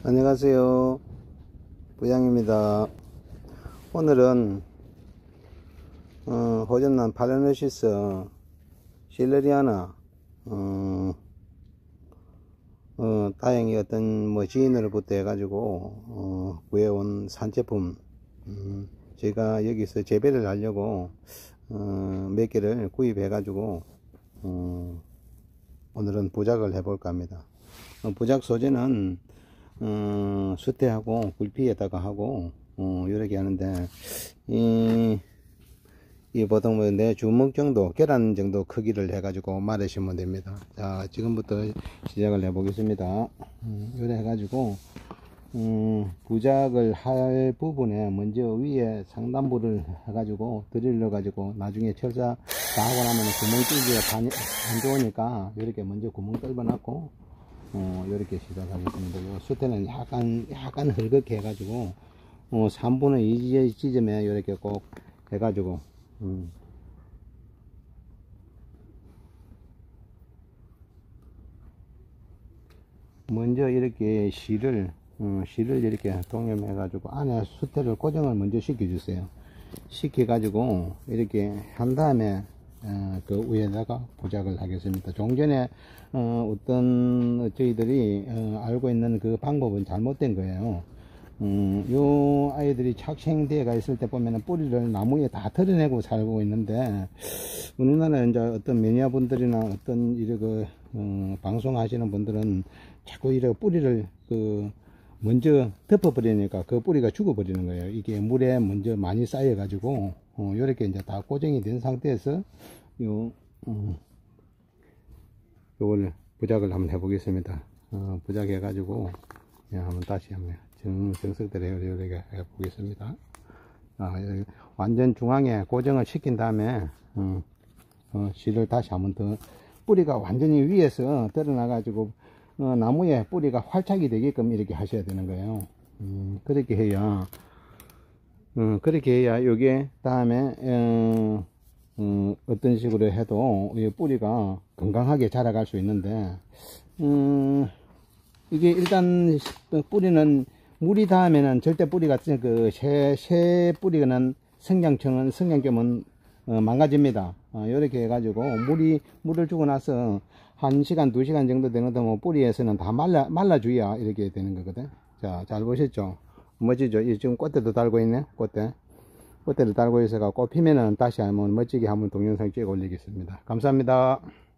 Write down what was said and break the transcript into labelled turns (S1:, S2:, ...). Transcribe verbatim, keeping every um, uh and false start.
S1: 안녕하세요, 부양입니다. 오늘은 어, 호전란 팔레노시스 실레리아나 어, 어, 다행히 어떤 뭐 지인으로부터 해가지고 어, 구해온 산제품, 음, 제가 여기서 재배를 하려고 어, 몇 개를 구입해 가지고 어, 오늘은 부작을 해 볼까 합니다. 어, 부작 소재는 어, 수태하고 굴피에다가 하고 어, 이렇게 하는데 이, 이 보통 뭐 내 주먹 정도, 계란 정도 크기를 해 가지고 말으시면 됩니다. 자, 지금부터 시작을 해 보겠습니다. 음, 이래 해 가지고 음, 부작을 할 부분에 먼저 위에 상단부를 해 가지고 드릴러 가지고 나중에 철사 다 하고 나면 구멍 뚫기가 안 좋으니까 이렇게 먼저 구멍 뚫어 놨고 어, 이렇게 시작하겠습니다. 요 수태는 약간, 약간 헐겁게 해가지고, 어, 삼분의 이 지점에 이렇게 꼭 해가지고, 음. 먼저 이렇게 실을, 어, 실을 이렇게 동염해가지고, 안에 수태를 고정을 먼저 시켜주세요. 시켜가지고, 이렇게 한 다음에, 어, 그 위에다가 부작을 하겠습니다. 종전에 어, 어떤 저희들이 어, 알고 있는 그 방법은 잘못된 거예요. 음, 요 아이들이 착생대가 있을 때 보면은 뿌리를 나무에 다 털어내고 살고 있는데, 우리나라 이제 어떤 매니아분들이나 어떤 이런 그 어, 방송하시는 분들은 자꾸 이렇게 뿌리를 그 먼저 덮어버리니까 그 뿌리가 죽어버리는 거예요. 이게 물에 먼저 많이 쌓여 가지고 어, 요렇게 이제 다 고정이 된 상태에서 요 음, 요걸 부작을 한번 해 보겠습니다. 어, 부작해 가지고 한번 다시 한번 정, 정석대로 이렇게 해 보겠습니다. 아, 완전 중앙에 고정을 시킨 다음에 어, 어, 실을 다시 한번 더, 뿌리가 완전히 위에서 드러나 가지고 어, 나무에 뿌리가 활착이 되게끔 이렇게 하셔야 되는 거예요. 음, 그렇게 해야 어, 그렇게 해야 요게 다음에 어, 어, 어떤 식으로 해도 이 뿌리가 건강하게 자라갈 수 있는데, 음, 이게 일단 뿌리는 물이 닿으면은 절대 뿌리가 그 새, 새 뿌리는 성장청은 성장점은 어, 망가집니다. 어, 이렇게 해가지고 물이 물을 주고 나서 한 시간 두 시간 정도 되는 뭐 뿌리에서는 다 말라 말라줘야 이렇게 되는 거거든. 자, 잘 보셨죠? 멋지죠? 이 지금 꽃대도 달고 있네. 꽃대 꽃대를 달고 있어가 꽃 피면은 다시 한번 멋지게 한번 동영상 찍어 올리겠습니다. 감사합니다.